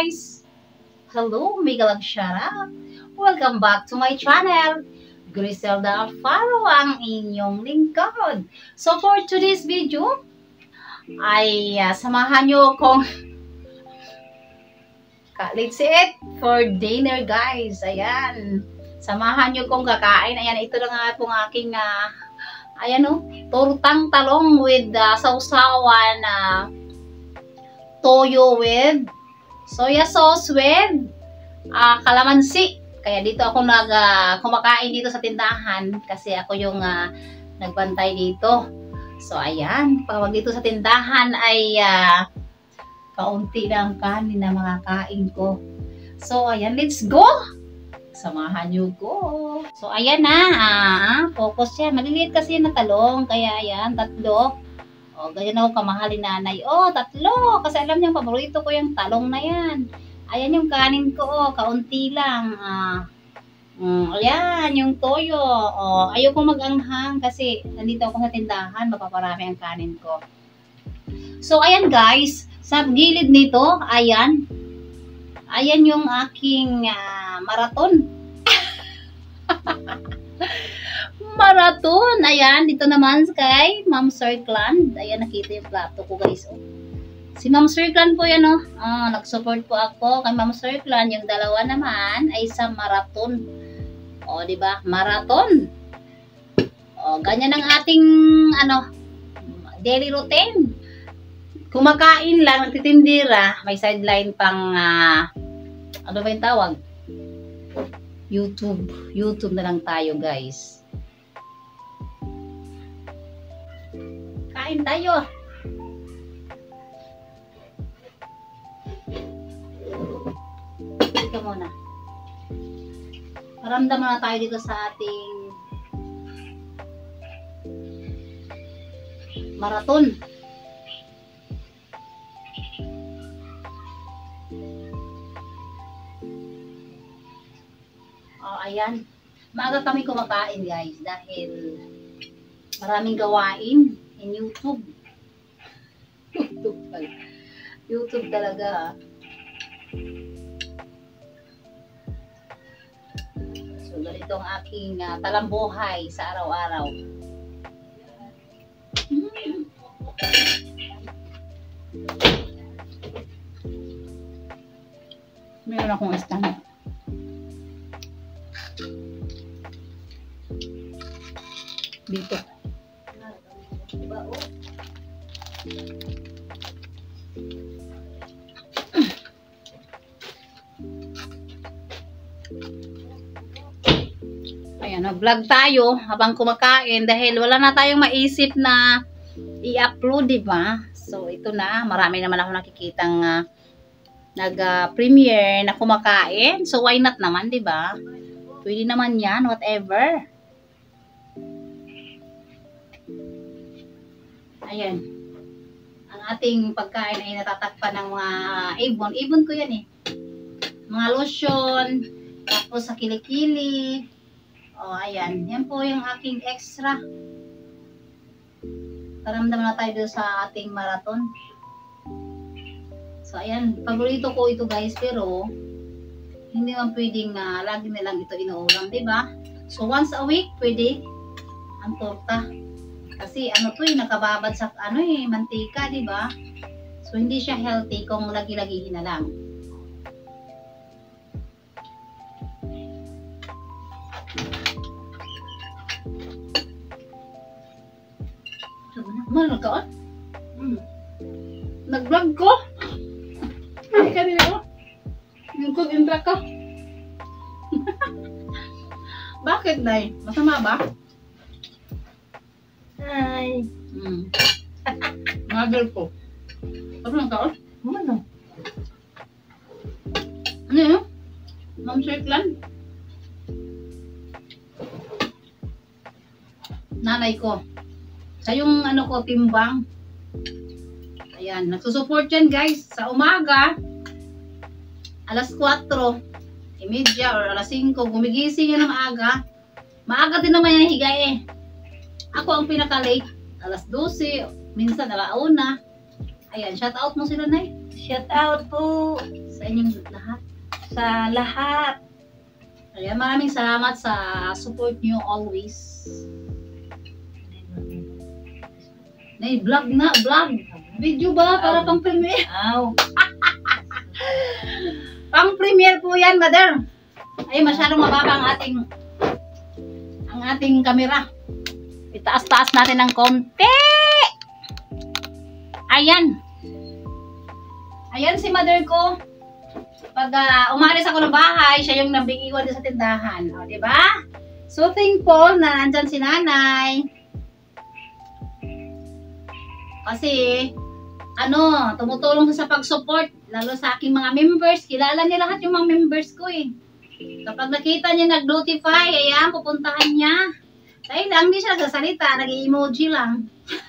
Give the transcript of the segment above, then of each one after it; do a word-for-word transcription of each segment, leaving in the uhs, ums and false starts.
guys! Hello, Miguel Shara! Welcome back to my channel! Griselda Alfaro ang inyong lingkod. So for today's video, ay uh, samahan nyo kong let's eat for dinner guys. Ayan. Samahan nyo kong kakain. Ayan, ito na nga pong aking uh, ayan o, tortang talong with uh, sausawan na uh, toyo with soya sauce with uh, kalamansi. Kaya dito ako nag uh, kumakain dito sa tindahan kasi ako yung uh, nagbantay dito. So ayan, pag dito sa tindahan ay uh, kaunti na ang kanin na makakain ko. So ayan, let's go! Samahan nyo ko. So ayan na, ah, focus yan. Maliliit kasi yan na talong, kaya ayan, tatlo. O, ganyan ako kamahal ni nanay. O, tatlo! Kasi alam niya, paborito ko yung talong na yan. Ayan yung kanin ko, oh, kaunti lang. Ah, mm, ayan, yung toyo. Oh, ayoko mag-anghang kasi nandito ako sa tindahan, mapaparami ang kanin ko. So, ayan guys, sa gilid nito, ayan. Ayan yung aking uh, maraton. Maraton. Ayan, dito naman kay Ma'am Circland. Ayan, nakita yung plato ko guys. Oh. Si Ma'am Circland po yan, oh. Oh, nag-support po ako kay Ma'am Circland. Yung dalawa naman ay sa maraton. O, oh, di ba? Maraton. O, oh, ganyan ang ating ano, daily routine. Kumakain lang, nagtitindira, may sideline pang uh, ano ba yung tawag? YouTube. YouTube na lang tayo, guys. Kain tayo. Ika muna. Maramdaman na tayo dito sa ating maraton. Oh, ayan. Maaga kami kumakain, guys, dahil maraming gawain in YouTube. YouTube, YouTube talaga. So, ganito ang aking uh, talambuhay sa araw-araw. Hmm. Meron akong stand. Dito. Diba, oh? Ayan, nag-vlog tayo habang kumakain dahil wala na tayong maisip na i-upload, diba? So, ito na. Marami naman ako nakikitang uh, nag-premiere uh, na kumakain. So, why not naman, diba? Pwede naman yan, whatever. Ayan. Ang ating pagkain ay natatakpan ng mga ibon. Ibon ko yan eh. Mga lotion. Tapos sa kilikili. O, ayan. Yan po yung aking extra. Taramdaman na tayo doon sa ating maraton. So, ayan. Paborito ko ito guys. Pero, hindi man pwedeng uh, lagi nilang ito inuulam. Diba? So, once a week, pwede ang torta. Kasi ano to eh, nakababad sa ano eh, mantika, di ba? So hindi siya healthy kung lagi-lagihin na lang. Ano ka? Hmm. Nag-vlog ko? Ay, kanina ko. Yung kog-intra ka. Bakit, Nay? Masama ba? Hi. Hmm. Mother ko. Ano ang kaon? Ano? Ano yun? Ma'am Circland? Nanay ko. Sa yung ano ko, timbang. Ayan. Nagsusupport yan guys. Sa umaga, alas kwatro, imedya or alas singko, gumigising yan ng aga. Maaga din naman yung higay eh. Ako ang pinaka-late, alas dose, minsan alauna. Ayan, shout out mo sila, Nay. Shout out po Sa inyong lahat. sa lahat. Ayan, maraming salamat sa support nyo always. Nay, vlog na, vlog. Video ba? Para pang premiere. Aw. Pang premiere po yan, mother. Ay, masyadong mababa ang ating ang ating kamera. Itaas-taas natin ng konti. Ayan. Ayan si mother ko. Pag uh, umalis ako ng bahay, siya yung nabing-iwan sa tindahan. O, diba? So, thankful na nandyan si nanay. Kasi, ano, tumutulong sa pag-support, lalo sa aking mga members. Kilala niya lahat yung mga members ko eh. Kapag nakita niya nag-notify, ayan, pupuntahan niya. Dahil lang, hindi siya sasalita, nag-emoji lang.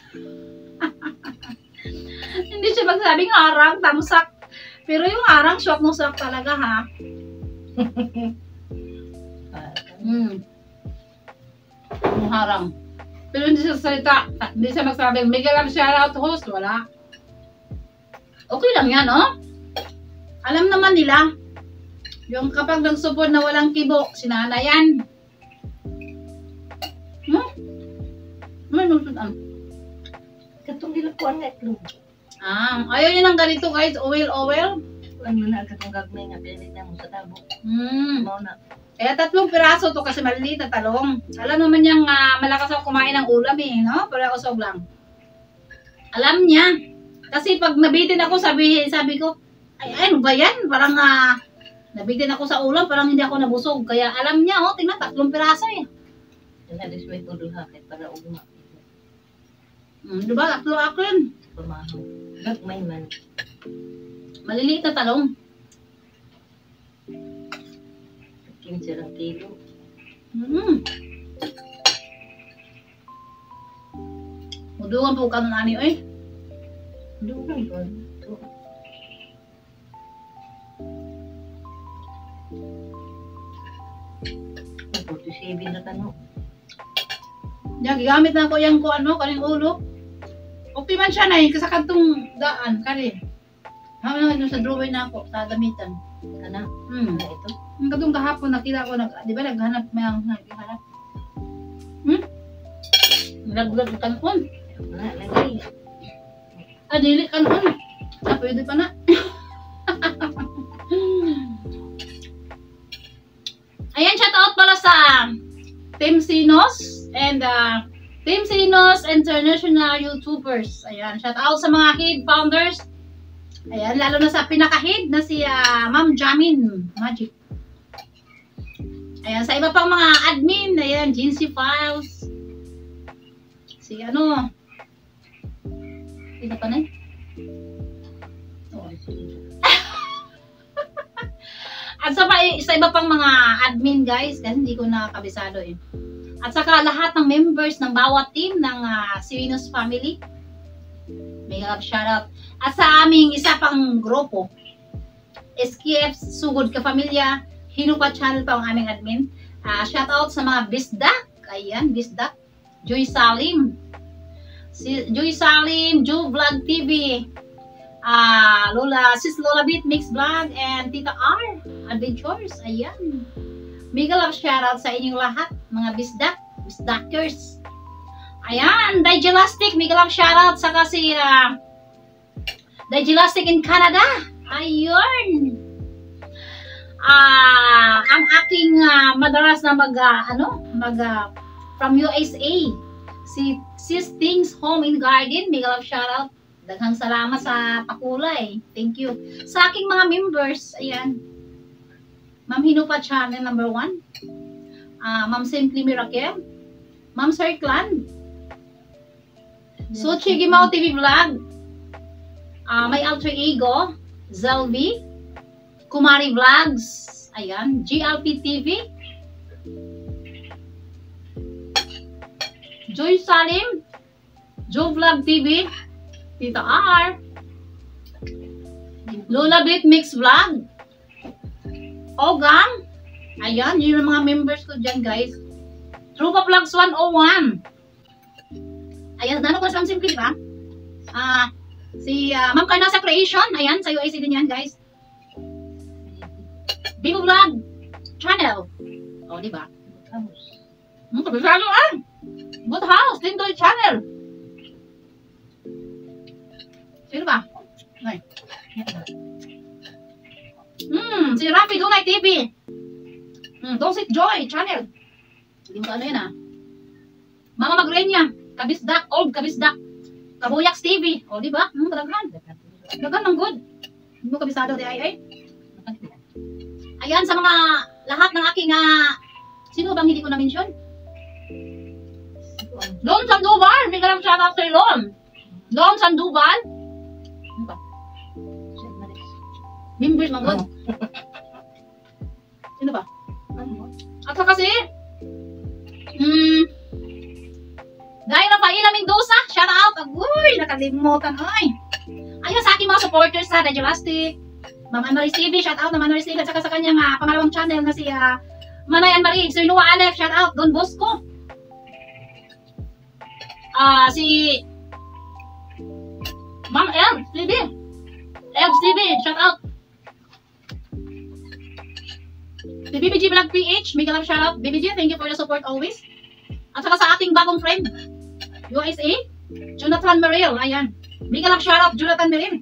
Hindi siya magsabing harang, tamsak. Pero yung harang, shock no shock talaga ha. hmm. Yung harang. Pero hindi siya sasalita, hindi siya magsabing, Miguel ang shoutout host, wala. Okay lang yan, no? Alam naman nila, yung kapag nag-support na walang kibo, sinana yan. Hmm? May nusudan. Katong dilakuan nga itlog. Ah, ayaw yun ng ganito guys, oil-oil. Ano na, katong gagmay nga, pinit na mo sa tabo. Hmm. Mau na. Kaya tatlong piraso to kasi maliliit na talong. Alam naman niyang uh, malakas ako kumain ng ulam eh, no? Pero usog lang. Alam niya. Kasi pag nabitin ako, sabi, sabi ko, ay, ay, ano ba yan? Parang uh, nabitin ako sa ulam, parang hindi ako nabusog. Kaya alam niya, oh, tingnan, tatlong piraso eh. Nalis may tulo ha, kahit para ugma. Hmm, diba? Tatlo ako yun. Pamahaw. Gagmay man. Maliliit na talong. Kinsa lang kilo. Hmm. Muduan po ka nun, ani, eh. Dugan ko. Ito. forty-seven na tanong. Yan, gigamit na ko yung ko ano, kaning ulo. Okay man siya na, kasi kantong daan, kari. Haman na sa drawing na ako, sa gamitan. Kana? Hmm. Ano ito? Yung katong kahapon, nakita ko, nag, di ba naghanap may ang naghanap? Hmm? Naglag kanon. Wala, lagi. Ah, dili kanon. Ah, pwede pa na. Ayan, shout out pala sa Team Sinos and uh, Team Sinos International YouTubers. Ayan, shout out sa mga head founders. Ayan, lalo na sa pinaka-head na si uh, Ma'am Jamin Magic. Ayan, sa iba pang mga admin, ayan, Jincy Files. Si ano? Sino pa na eh? Oh. At sa, sa iba pang mga admin guys, kasi hindi ko nakakabisado eh. At saka lahat ng members ng bawat team ng uh, Sinos family. May love shoutout. At sa aming isa pang grupo, S K F Sugod Ka Pamilya, Hinupa Channel pa ang aming admin. Uh, shoutout sa mga Bisdak. Ayan, Bisdak. Joy Salim. Si Joy Salim, Joe Vlog T V. Ah, uh, Lola, Sis Lola Beat Mix Vlog and Tita R Adventures. Ayan. Mega love shoutout sa inyong lahat, mga bisdak, bisdakers. Ayan, Digelastic, mega love shoutout sa kasi uh, Digelastic in Canada. Ayun. Ah, uh, ang aking uh, madalas na mag uh, ano, mag uh, from U S A. Si Sis Things Home and Garden, mega love shoutout. Daghang salamat sa pakulay. Thank you. Sa aking mga members, ayan. Ma'am Hinupa Channel number one. Uh, Ma'am Simply Miracle. Ma'am Circlan. So, Chigimao T V Vlog. Uh, my alter ego, Zelvi. Kumari Vlogs. Ayan. G L P T V. Joy Salim. Joe Vlog T V. Tita R. Lola Bit Mix Vlog. Ogang. Ayan, yun yung mga members ko dyan, guys. Trupa Vlogs one oh one. Ayan, nano ko sa simple, di ba? Ah, Si uh, Ma'am Carnasa Creation. Ayan, sa U A C din yan, guys. Bibo Vlog Channel. O, di ba? House. Hmm, kabisado ah! Good House, Lindoy Channel. Sino ba? Ay. Hmm, si Rafi Dunay T V. Hmm, Dosit Joy Channel. Hindi mo ka ano yun ah. Mama Magrenya, Kabisdak, Old Kabisdak. Kabuyaks T V. O, di ba? Hmm, kadaghan. Kadaghan ng good. Hindi mo kabisado di ay ay. Ayan, sa mga lahat ng aking uh, sino bang hindi ko na-mention? Don Sandoval! May galang shoutout sa Lon. Don Sandoval. Ano ba? Members mga good. Sino ba? At saka kasi, hmm, Guy Rafaela Mendoza, shoutout. Agoy, nakalimutan. Ay. Ayan sa aking mga supporters sa The Julastic. Ma'am Anne Marie C V, shout out na Anne Marie C V, at saka sa kanyang uh, pangalawang channel na si uh, Manay Anne Marie, Sir Noah Alef, shout out, Don Bosco. Ah, uh, si Ma'am L, C V, L C V, shout out. Si B B G Vlog P H, mega love shout out. B B G, thank you for the support always. At saka sa ating bagong friend, U S A, Jonathan Merrill, ayan. Mega love shout out, Jonathan Merrill.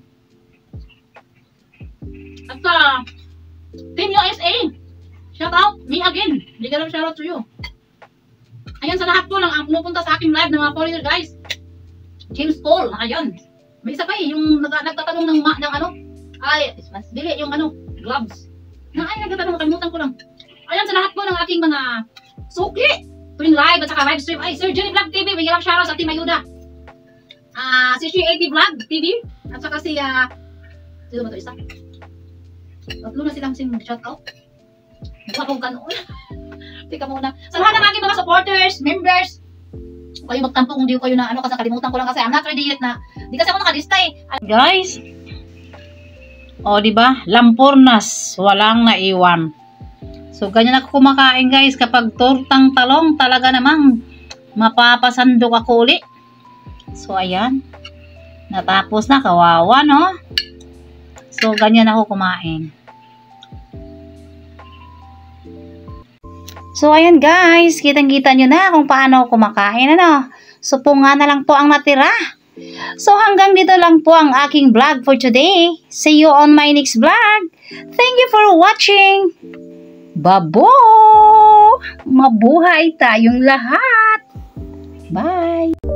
At uh, Team U S A, shout out, me again. Bigyan lang shout out to you. Ayan sa lahat po ng uh, pumupunta sa aking live ng mga foreigner guys. James Paul, ayan. May isa pa eh, yung nag nagtatanong ng, ng ano, ay, dili, yung ano, gloves. Na ay, nagtatanong, kalimutan ko lang. Ayan sa lahat po ng aking mga sukli, tuwing live at saka live stream. Ay, Sir Jerry Vlog T V, bigyan lang shout out sa Team Ayuda. Ah, uh, si C A T Vlog T V, at saka si, ah, uh, sino ba ito isa? Tatlo na silang sing shout out. Magpapong ka noon. Tika muna. Sa lahat ng aking mga supporters, members, kayo magtampo kung di ko kayo na ano kasi nakalimutan ko lang kasi I'm not ready yet na. Di kasi ako nakalista eh. Guys. O, di ba? Lampurnas, walang naiwan. So ganyan ako kumakain guys kapag tortang talong talaga namang mapapasandok ako uli. So ayan. Natapos na, kawawa no. So ganyan ako kumain. So, ayan guys, kitang-kita nyo na kung paano ako kumakain, ano. So, punga na lang po ang natira. So, hanggang dito lang po ang aking vlog for today. See you on my next vlog. Thank you for watching. Babo! Mabuhay tayong lahat. Bye!